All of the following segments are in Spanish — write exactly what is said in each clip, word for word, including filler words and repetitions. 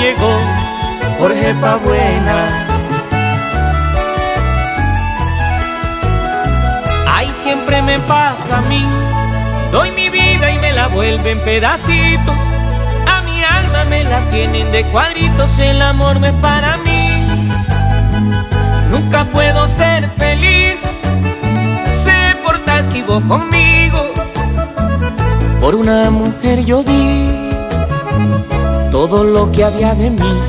llegó por jefa buena. Ay, siempre me pasa a mí, doy mi vida y me la vuelven pedacitos. A mi alma me la tienen de cuadritos, el amor no es para mí. Nunca puedo ser feliz, se porta esquivo conmigo. Por una mujer yo di todo lo que había de mí,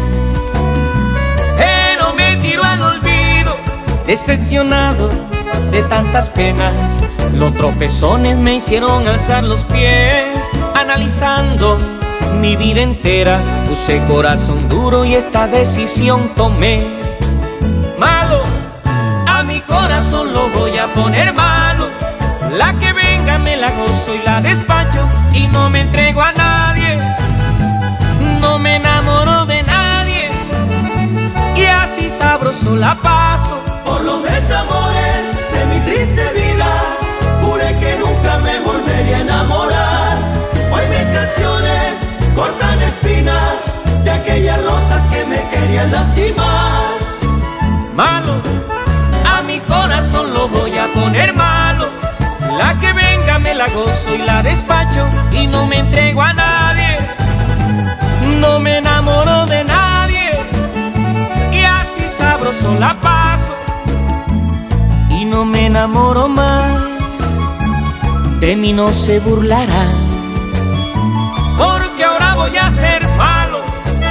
pero me tiró al olvido, decepcionado de tantas penas. Los tropezones me hicieron alzar los pies, analizando mi vida entera. Puse corazón duro y esta decisión tomé. Malo, a mi corazón lo voy a poner malo. La que venga me la gozo y la despacho, y no me entrego a nadie, no me enamoro de nadie, y así sabroso la paso. Por los desamores de mi triste vida, juré que nunca me volvería a enamorar. Hoy mis canciones cortan espinas de aquellas rosas que me querían lastimar. Malo, a mi corazón lo voy a poner malo. La que venga me la gozo y la despacho, y no me entrego a nadie, no me enamoro de nadie, y así sabroso la paso. Y no me enamoro más, de mí no se burlarán, porque ahora voy a ser malo.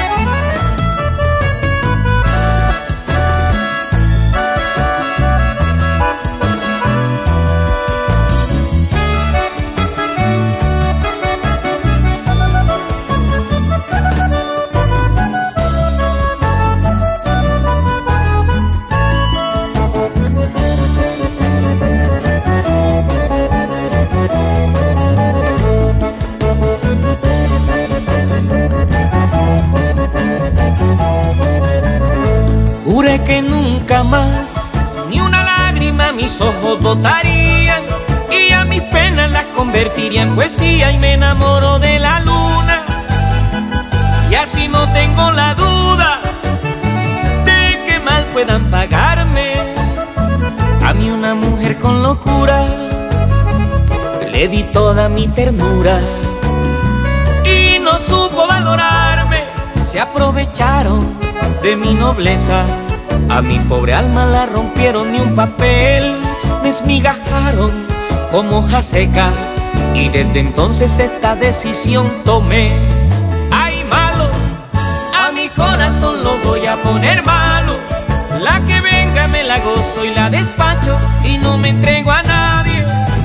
Juré que nunca más ni una lágrima mis ojos botarían, y a mis penas las convertiría en poesía. Y me enamoro de la luna, y así no tengo la duda de que mal puedan pagarme. A mí una mujer con locura le di toda mi ternura, y no supo valorarme. Se aprovecharon de mi nobleza, a mi pobre alma la rompieron ni un papel, me esmigajaron como hoja seca, y desde entonces esta decisión tomé. Ay, malo, a mi corazón lo voy a poner malo. La que venga me la gozo y la despacho, y no me entrego a nadie,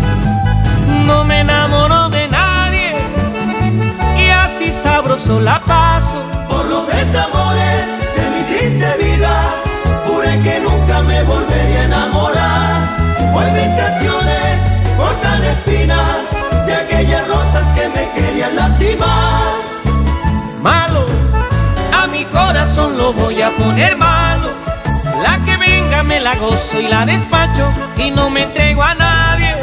no me enamoro de nadie, y así sabroso la paso. Por los desamores de mi triste vida, juré que nunca me volvería a enamorar. Hoy mis canciones cortan espinas de aquellas rosas que me querían lastimar. Malo, a mi corazón lo voy a poner malo. La que venga me la gozo y la despacho, y no me entrego a nadie,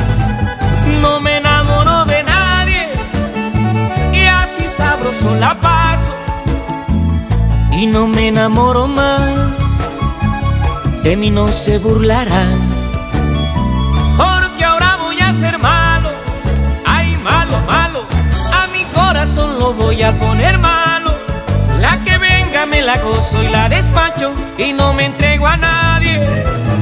no me enamoro de nadie, y así sabroso la paso. Y no me enamoro más, de mí no se burlarán, porque ahora voy a ser malo. Ay, malo, malo, a mi corazón lo voy a poner malo. La que venga me la gozo y la despacho, y no me entrego a nadie.